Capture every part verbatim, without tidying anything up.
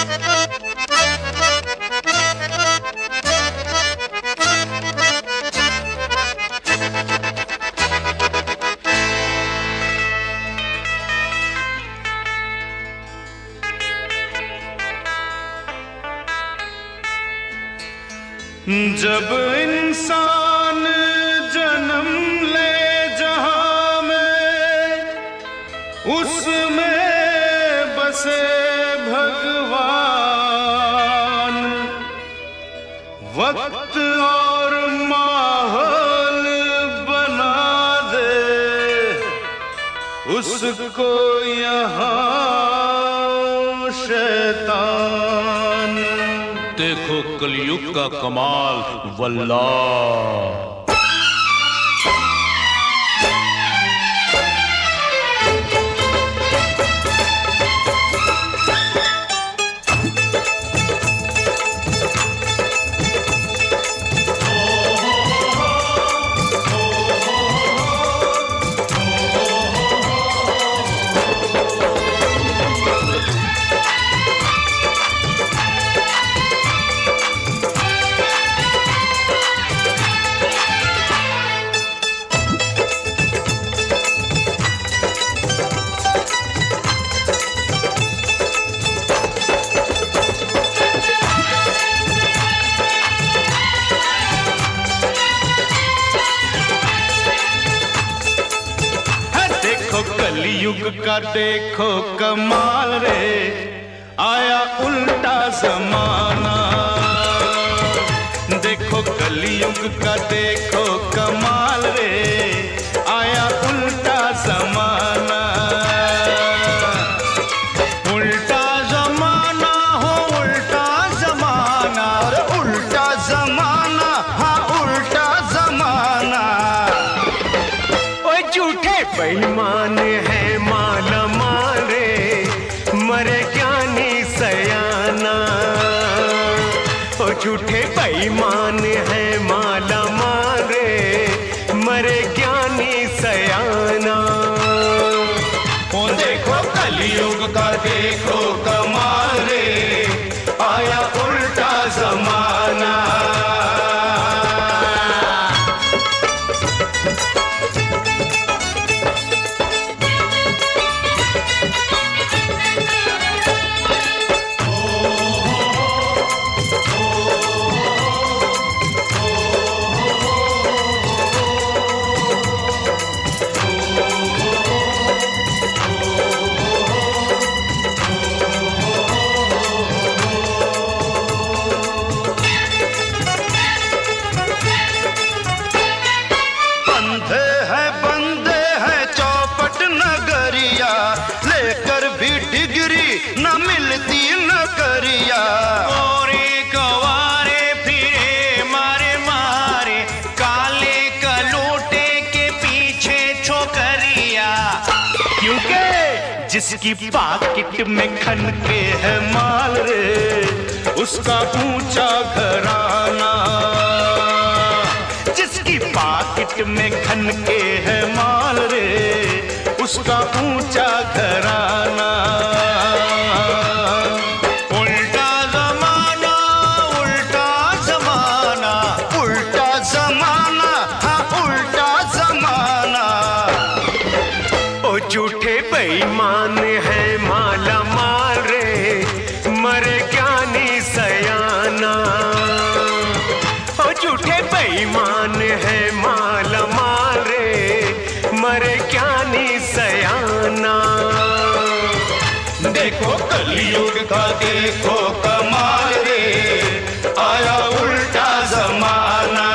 जब इंसान जन्म ले जहां में, उसमें बसे भगवान। वक्त और माहौल बना दे उसको यहाँ शैतान। देखो कलयुग का कमाल वल्लाह। कलयुग का देखो कमाल रे, आया उल्टा जमाना। देखो कलयुग का देखो कमाल रे, आया उल्टा जमाना। उल्टा जमाना हो उल्टा जमाना, उल्टा जमाना हाँ उल्टा जमाना। ओ झूठे बेईमान है माला मारे, मरे ज्ञानी सयाना। ओ झूठे बेईमान है माला मारे, मरे ज्ञानी सयाना। ओ देखो कलयुग का देखो कमाल रे, आया उल्टा जमाना। न मिलती न करिया, ओरे गवारे फिरे मारे मारे, काले कलोटे के पीछे छोकरिया। क्योंकि जिसकी पाकिट में खन के है माल रे, उसका ऊंचा घराना। जिसकी पाकिट में खन के है माल रे, उसका ऊंचा घराना। उल्टा जमाना उल्टा जमाना, उल्टा जमाना हाँ उल्टा जमाना। ओ झूठे बेईमान है माला मारे, मरे ज्ञानी सयाना। ओ झूठे बेईमान है माला मारे, मरे ज्ञानी सयाना। देखो कलयुग का देखो कमाल रे, आया उल्टा जमाना।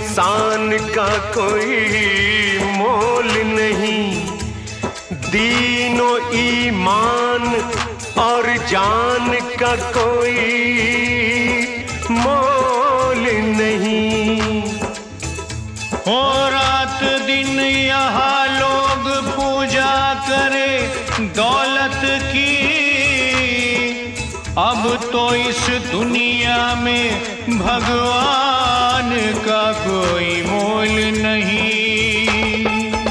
इंसान का कोई मोल नहीं, दीनो ईमान और जान का कोई मोल नहीं। हो रात दिन यहाँ लोग पूजा करे दौलत की, अब तो इस दुनिया में भगवान का कोई मोल नहीं।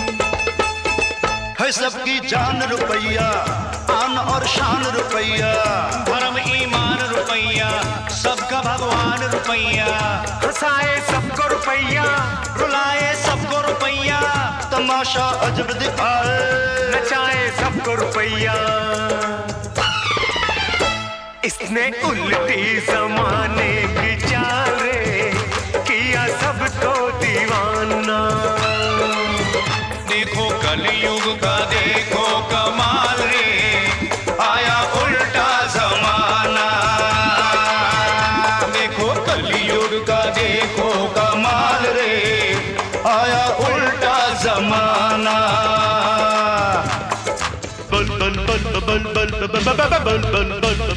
है सबकी जान रुपैया, आन और शान रुपैया, धर्म ईमान रुपैया, सबका भगवान रुपैया। हंसाए सबको रुपैया, रुलाए सबको रुपैया, तमाशा अजब दिखाए, नचाए सबको रुपैया। इसने उल्टी जमाने की चाल रे, किया सबको दीवाना। देखो कलयुग का देखो कमाल रे, आया उल्टा जमाना। देखो कलयुग का देखो कमाल रे, आया उल्टा जमाना। बल बल बल बल बल बल बल बल बल बल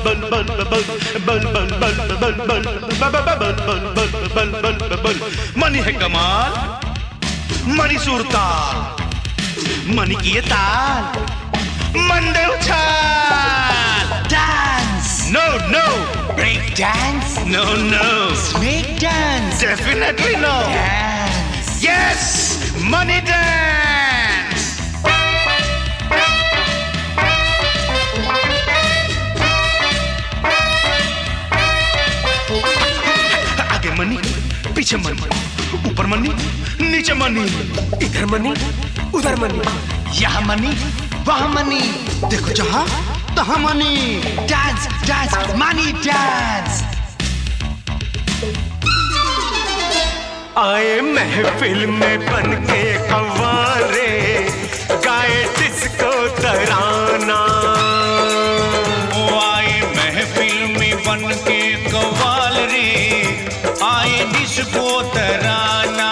मनी है कमाल, मनी सूरताल, मनी की ये ताल, मंडे उछाल। Dance, No, no, break dance, no, no, snake dance, definitely no. dance. Yes, money dance. आगे मनी, पीछे मनी, ऊपर मनी, नीचे मनी, इधर मनी उधर मनी, यहाँ मनी वहाँ मनी, देखो जहाँ तहाँ money. Dance dance money dance. आए महफिल में बन के कव्वारे, गाए डिस्को तराना। वो आए महफिल में बन के कव्वाल रे, आए डिस्को तराना।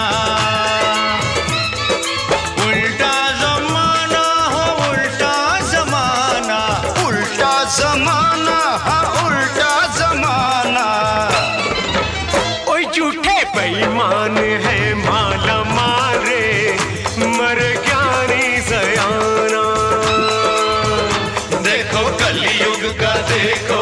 उल्टा जमाना हो उल्टा जमाना, उल्टा जमाना, हाँ उल्टा जमाना। ओए झूठे बेईमान है माला मारे, मर ज्ञानी सयाना। देखो कलयुग का देखो